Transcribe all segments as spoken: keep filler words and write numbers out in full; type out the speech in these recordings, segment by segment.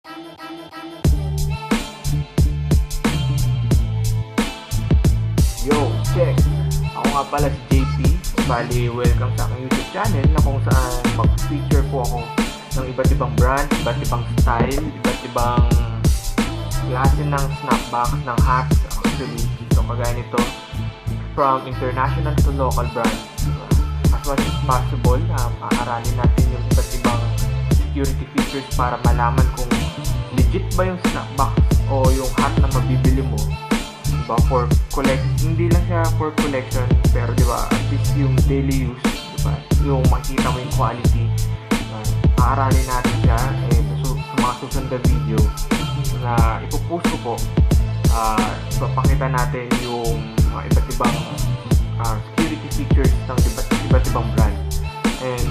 Yo, check! Ako nga pala si J P. Bali, welcome sa aking YouTube channel na kung saan mag-feature po ako ng iba't ibang brand, iba't ibang style, iba't ibang klase ng snapbacks, ng hats actually. So, kagaya nito, from international to local brands. As much as possible, um, aaralin natin yung iba't ibang security features para malaman kung legit ba yung snapbacks o yung hat na mabibili mo. Diba, for collect, hindi lang siya for collection, pero diba, at least yung daily use, diba, yung makita mo yung quality, diba, aaralin natin siya, eh, sa, sa mga susunod na video na ipopost ko po, uh, ipapakita natin yung mga iba't ibang uh, security features ng iba't, iba't ibang brand. And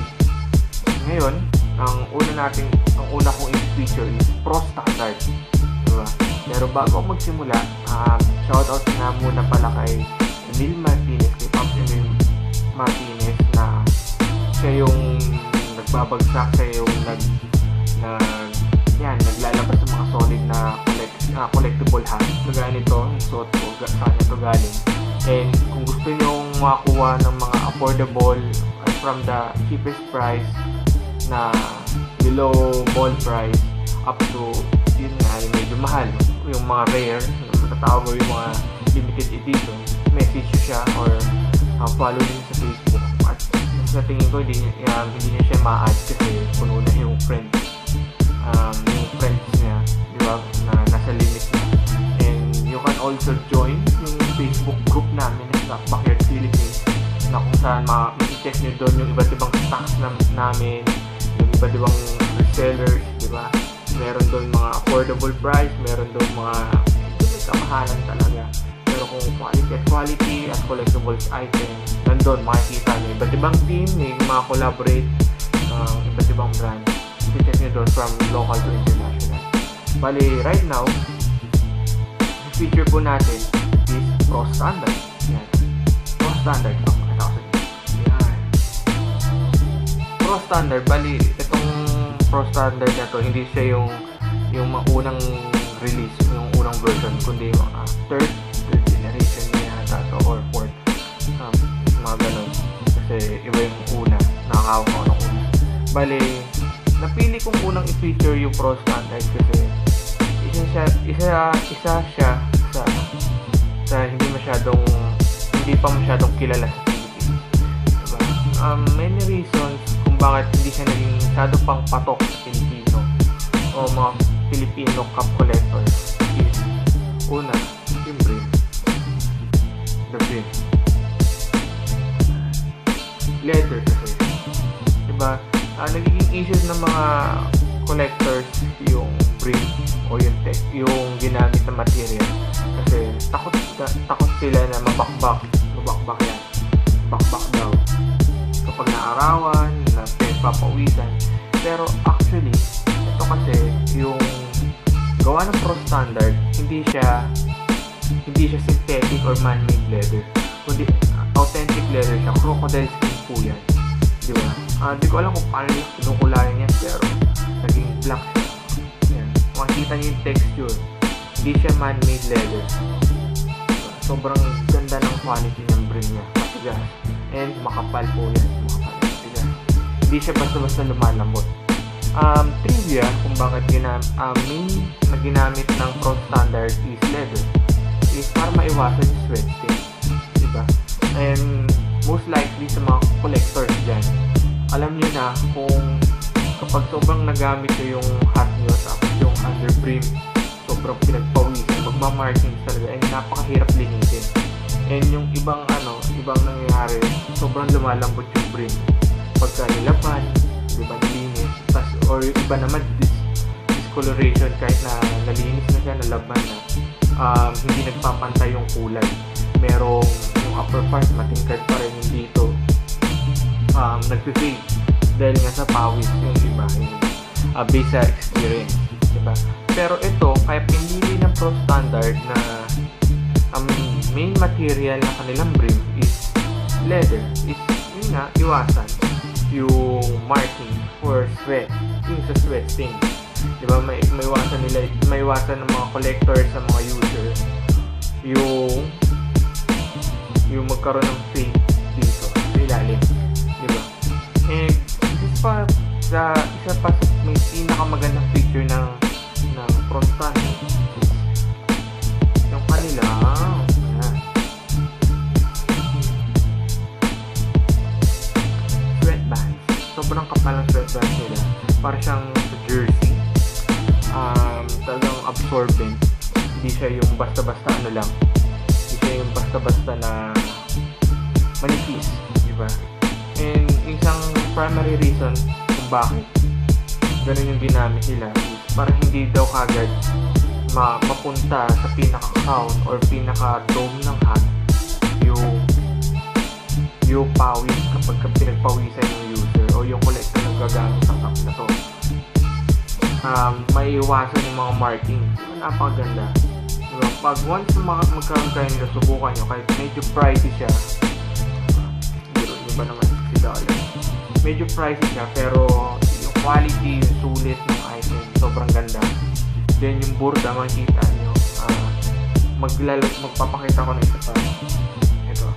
ngayon, ang una natin, ang una kong feature is Pro Standard, diba? Pero bago ako magsimula, uh, shoutout na muna pala kay Emil Martinez, kay Pops Emil Martinez, na siya yung nagbabagsak, siya yung nag, nag, yan, naglalabas ng mga solid na collect, uh, collectible hats. Kagaya nito, yung suot ko, saan ito galing. And kung gusto nyo makakuha ng mga affordable uh, from the cheapest price na below mall price up to, yun nga, yung medyo mahal, yung mga rare, matatawag yung mga limited edition, message nyo siya or uh, follow nyo sa Facebook. At sa tingin ko, hindi, uh, hindi nyo siya ma-add kasi puno na yung friends, um, yung friends niya, di ba, na nasa limit niya. And you can also join yung Facebook group namin sa Backyard Philippines, na kung saan ma-check nyo doon yung iba't ibang stocks na, namin, yung iba't ibang resellers, di ba? Meron doon mga affordable price, meron doon mga may kamahalan talaga. Pero kung quality at quality at collectibles item, nandun makikita nyo iba't ibang team, may mga collaborate, uh, iba't ibang brand. I-check nyo doon from local to international. Bali, right now, yung feature po natin is Pro Standard. Yan. Pro Standard. Oh, ito ako sa yan. Pro Standard, bali, itong Pro Standard na to, hindi siya yung yung unang release, yung unang version, kundi yung uh, third, third generation niya yata to, or fourth, um, mga ganun. Kasi iba yung una, nakakawak ako ng una. Bali, napili kong unang i-feature yung Pro Standard kasi isa siya, isa, isa siya sa, sa hindi masyadong, hindi pa masyadong kilala sa Philippines. Diba? Um, many reasons kung bakit hindi siya naging masyado pang patok sa Pilipino o mga Filipino cup collectors is una, yung brim, the brim, leather kasi, diba, uh, nagiging issues ng mga collectors yung brim o yung tech, yung ginamit na material kasi takot, takot sila na mabakbak, mabakbak yan, bakbak daw kapag naarawan, na papawisan. Pero actually, ito kasi yung gawa ng Pro Standard, hindi siya hindi siya synthetic or man-made leather, kundi authentic leather siya, crocodile skin po yan, di ba? Uh, di ko alam kung paano yung kinukulayan yan, pero naging black siya. Yan. Makikita niyo yung texture, hindi siya man-made leather, diba? Sobrang ganda ng quality ng brim niya, matigas, and makapal po yan, makapal, matigas. Hindi siya basta-basta lumalambot. Um, trivia kung bakit ginam uh, main na ginamit ng Pro Standard is leather is para maiwasan yung sweat stain, diba? And most likely sa mga collectors dyan, alam niyo na kung kapag sobrang nagamit nyo yung hat nyo tapos yung under brim sobrang pinagpawisan, magmamarkings talaga, and napakahirap linisin. And yung ibang ano, ibang nangyayari, sobrang lumalambot yung brim pagka nilaban, diba, nilinis, tas, or yung iba naman dis discoloration, kahit na nalinis na siya, nalaban na, um, hindi nagpapantay yung kulay, merong yung upper part matingkad pa rin, yung dito um, nag-fade dahil nga sa pawis yung iba, yung uh, based sa experience, diba? Pero ito, kaya pinili ng Pro Standard na ang um, main material na kanilang brim is leather, is yun nga, iwasan yung marking for sweat, yung sa sweat stain. Di ba, may maiwasan nila, maiwasan ng mga collectors sa mga user yung yung magkaroon ng fake dito sa ilalim, di ba? And isa pa sa isa pa sa may pinakamagandang feature ng ng Frontstand yung kanila ayan, sweatbands. Sobrang kapal ng sweatbands nila, para siyang jersey. Um, talagang absorbent, hindi siya yung basta-basta ano lang, hindi siya yung basta-basta na manipis, di ba? And isang primary reason kung bakit ganun yung ginamit nila is para hindi daw kagad ma mapunta sa pinaka-crown or pinaka-dome ng hat yung yung pawis kapag pinagpawisan yung user o yung collector na gagamit ng cup na to. Um, may iwasan yung mga marking. Napakaganda. Diba? Pag once mag magkaroon kayo nila, subukan nyo, kahit medyo pricey siya, biro nyo ba naman sixty dollars? Medyo pricey siya, pero yung quality, yung sulit ng item, sobrang ganda. Then yung burda, makikita nyo, uh, maglalot, magpapakita ko na isa pa. Ito.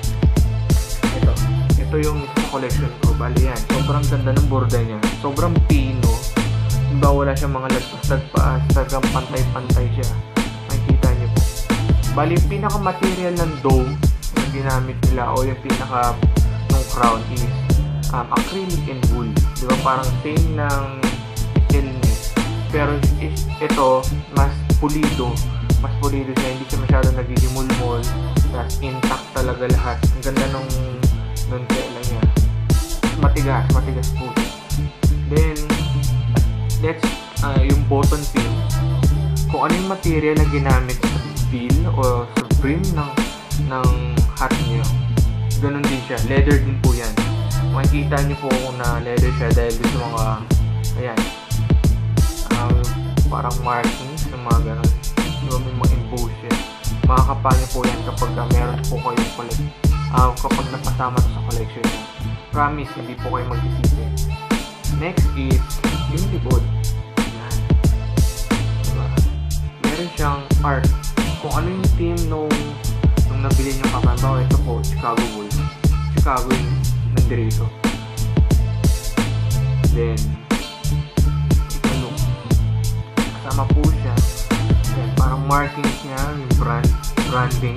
Ito. Ito yung isa sa collection ko. Bali yan. Sobrang ganda ng burda niya. Sobrang pino. Diba, wala siyang mga lagpas-lagpas, talagang pantay-pantay siya. Makikita niyo po. Bali, yung pinaka-material ng dome na ginamit nila o yung pinaka ng crown is um, acrylic and wool. Diba, parang same ng stillness. Pero is, ito, mas pulido. Mas pulido siya. Hindi siya masyado nagigimulmol. Tapos intact talaga lahat. Ang ganda nung nung tela niya. Matigas. Matigas po. Then, that's uh, yung button pin. Kung ano yung material na ginamit sa bill o sa brim ng ng hat niyo, ganun din siya. Leather din po yan. Makikita niyo po kung na leather siya dahil dito sa mga ayan, um, parang markings ng mga ganun. Diba, may mga emboss siya. Makakapa niyo po yan kapag uh, meron po kayong collect, uh, kapag napasama to sa collection niyo. Promise, hindi po kayo magsisisi. Next is yung likod. Yan. Diba? Meron siyang art. Kung ano yung team nung nung nabili niyong kapan. Ito po, Chicago Bulls. Chicago yung nandirito. Then, ito look. Kasama po siya. Then, parang markings niya, yung brand, branding.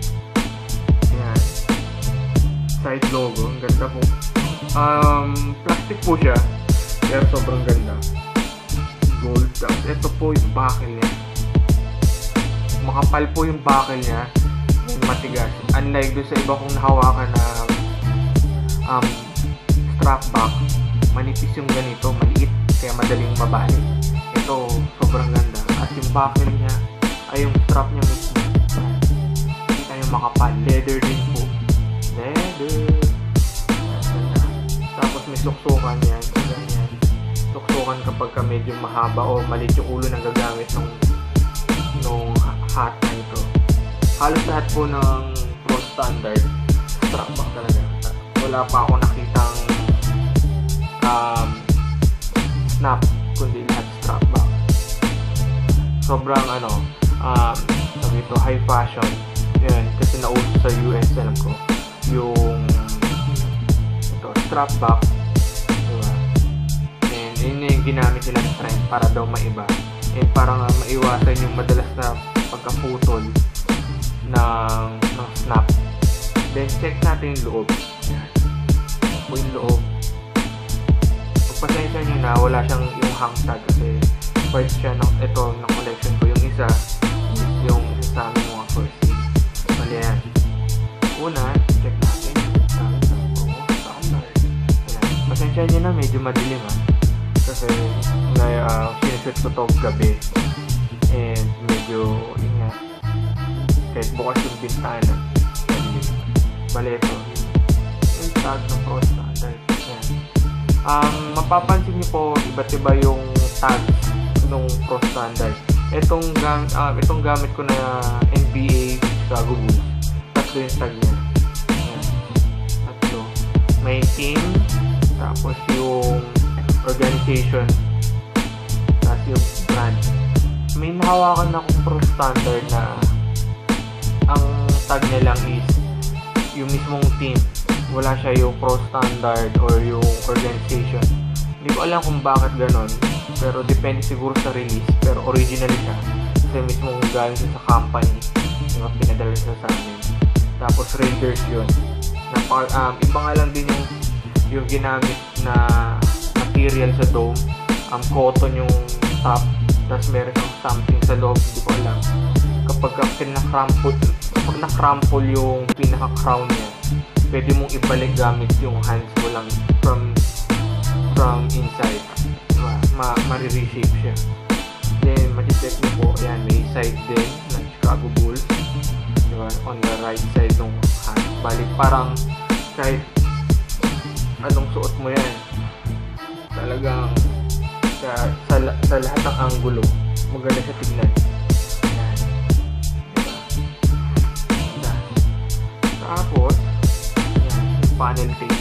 Yan. Side logo. Ang ganda po. Um, plastic po siya. Pero sobrang ganda. Gold. Tapos ito po yung buckle niya. Makapal po yung buckle niya. Matigas. Unlike doon sa iba kong nahawakan na um, strap back, manipis yung ganito, maliit, kaya madaling mabalik. Ito, sobrang ganda. At yung buckle niya, ay yung strap niya mismo. Kita yung makapal. Leather din po. Leather. Ganda. Tapos may suksukan yan. Ganyan. Suksukan kapag ka medyo mahaba o maliit yung ulo na gagamit nung nung hat na ito. Halos lahat po ng Pro Standard strap back talaga. Wala pa ako nakitang um, snap, kundi lahat strap back. Sobrang ano, um, sabi ito, high fashion. Yan, kasi nauso sa U S, alam ko, yung ito, strap back. Diba? And yun yung ginamit nilang trend para daw maiba. And para nga maiwasan yung madalas na pagkaputol ng, ng snap. Then check natin yung loob. Yan. Po yung loob. Pagpasensya nyo na wala siyang yung hang tag kasi part siya ng ito ng collection ko. Yung isa is yung isa sa aming mga first aid. Mali yan. Una, check natin yung gamit ng Pro Standard. Ayan. Pasensya nyo na medyo madilim ha. Kasi na uh, sinushoot ko to gabi. And medyo ingat. Kahit bukas yung bintana. Bale ito. Yung tag ng Pro Standard. Ayan. Um, mapapansin niyo po iba't iba yung tag ng Pro Standard. Itong, gam uh, itong gamit ko na N B A Chicago Bulls. Tatlo yung tag niya. Ayan. Tatlo. May team. Tapos yung organization. Tapos hawakan akong pro standard na ang tag niya lang is yung mismong team. Wala siya yung pro standard or yung organization. Hindi ko alam kung bakit ganon, pero depende siguro sa release. Pero original siya kasi mismong galing siya sa company yung pinadala siya sa amin. Tapos Raiders yun na, um, iba nga lang din yung yung ginamit na material sa dome. Um, cotton yung top, tapos meron siyang something sa loob, hindi ko alam. Kapag pinakrample, kapag nakrample yung pinaka-crown niya, pwede mong ibalik gamit yung hands mo lang from from inside. Diba? Ma ma-reshape siya. Then, ma-check nyo po, ayan, may side din ng Chicago Bulls. Diba? On the right side ng hands. Balik, parang kahit anong suot mo yan, talagang sa, sa, sa lahat ng angulo, maganda siya tignan. Ayan. Diba? Diba? Tapos, ayan, yung panel tape.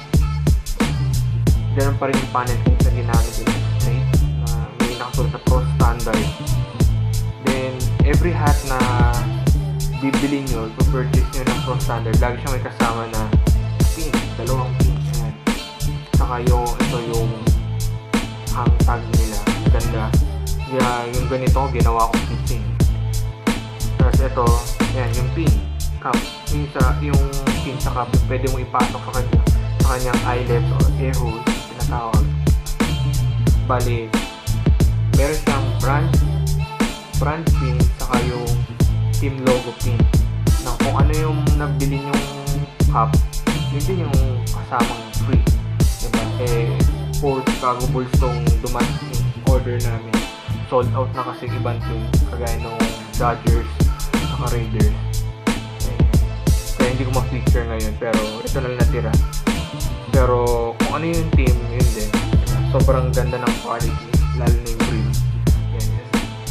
Ganun pa rin yung panel tape na ginamit din straight, na may nakasulat sa pro standard. Then, every hat na bibili nyo, to purchase nyo ng pro standard, lagi siya may kasama na pin, dalawang pin. Ayan. Saka yung, ito yung hang tag nila, ganda. Yeah, yung ganito, ginawa kong fitting. Tapos ito, ayan, yung pin, cup. Yung, sa, yung pin sa cup, yung pwede mong ipasok sa kanya, sa kanyang eyelets or air holes, tinatawag. Bali, meron siyang brand, brand pin, saka yung team logo pin. Na kung ano yung nabili yung cup, yun din yung kasamang free. Diba? Eh, for Chicago Bulls tong dumating order namin. Sold out na kasi ibang team, kagaya nung Dodgers, saka Raiders. Eh, kaya hindi ko ma-feature ngayon, pero ito na lang natira. Pero kung ano yung team, yun din. Sobrang ganda ng quality, lalo na yung brim. Yan, yan.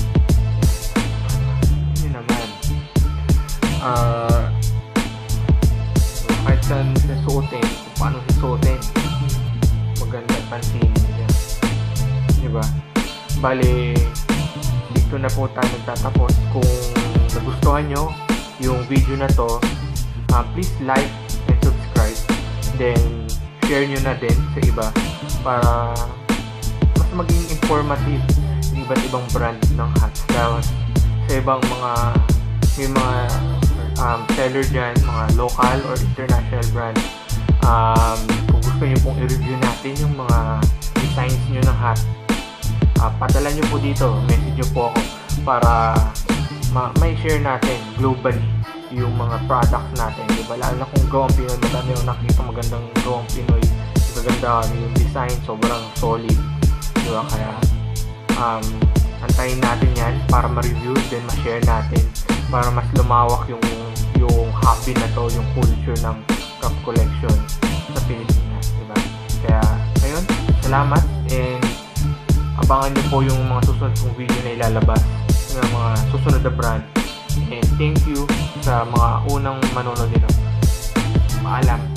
Yun naman. Uh, kahit saan siya suotin, kung paano siya suotin, maganda pansinin niya. Diba? Bali, dito na po tayo nagtatapos. Kung nagustuhan nyo yung video na to, uh, please like and subscribe. Then, share nyo na din sa iba para mas maging informative yung iba't ibang brand ng hats. Dahil sa ibang mga may mga um, seller dyan, mga local or international brand, um, kung gusto nyo pong i-review natin yung mga designs nyo ng hat, uh, padala nyo po dito, message nyo po ako para ma- may share natin globally yung mga products natin, diba? Lalo na kung gawang Pinoy, madami yung nakikita magandang gawang Pinoy, maganda yung design, sobrang solid, diba? Kaya um, antayin natin yan para ma-review, then ma-share natin para mas lumawak yung yung hobby na to, yung culture ng cup collection sa Pilipinas, diba? Kaya ngayon, salamat, and abangan nyo po yung mga susunod kong video na ilalabas ng mga susunod na brand. And thank you sa mga unang manonood nito. Paalam.